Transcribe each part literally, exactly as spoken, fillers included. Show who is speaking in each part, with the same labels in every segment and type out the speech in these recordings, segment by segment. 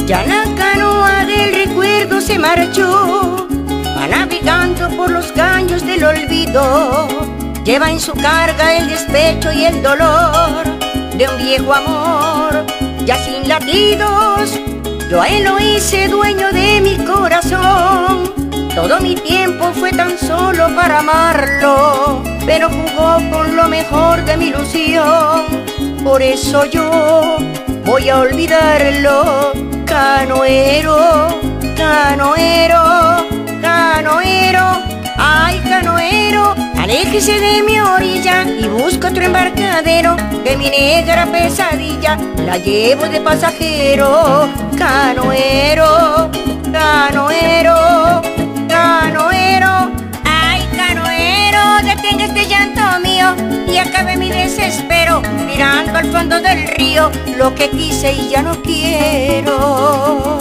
Speaker 1: Ya la canoa del recuerdo se marchó, va navegando por los caños del olvido. Lleva en su carga el despecho y el dolor de un viejo amor, ya sin latidos. Yo a él lo hice dueño de mi corazón. Todo mi tiempo fue tan solo para amarlo, pero jugó con lo mejor de mi ilusión. Por eso yo voy a olvidarlo. Canoero, canoero, canoero, ay canoero, aléjese de mi orilla y busca otro embarcadero, que mi negra pesadilla la llevo de pasajero. Canoero, canoero, canoero, ay canoero, detenga este llanto mío y acabe mi desespero, mirando al fondo del río lo que quise y ya no quiero.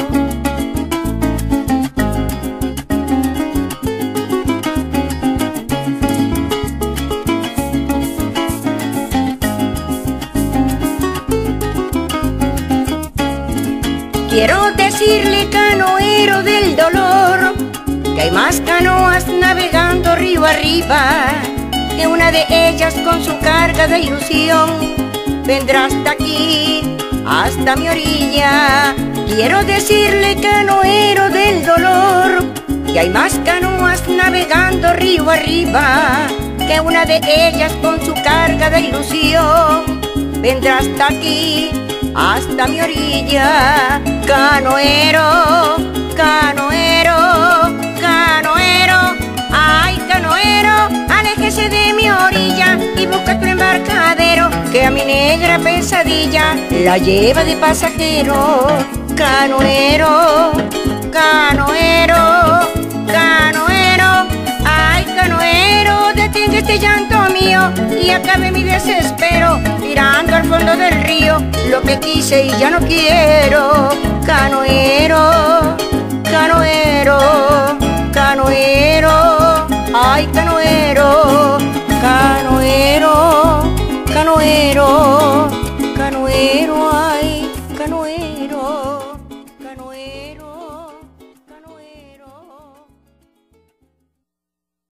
Speaker 1: Quiero decirle, canoero del dolor, que hay más canoas navegando río arriba, que una de ellas con su carga de ilusión vendrá hasta aquí, hasta mi orilla. Quiero decirle, canoero del dolor, que hay más canoas navegando río arriba, que una de ellas con su carga de ilusión vendrá hasta aquí, hasta mi orilla. Canoero, canoero, canoero, ay canoero, aléjese de mi orilla y busca tu embarcadero, que a mi negra pesadilla la lleva de pasajero. Canoero, canoero, canoero, ay canoero, detenga este llanto mío y acabe mi desespero, mirando al fondo del río lo que quise y ya no quiero. Canoero, canoero, canoero.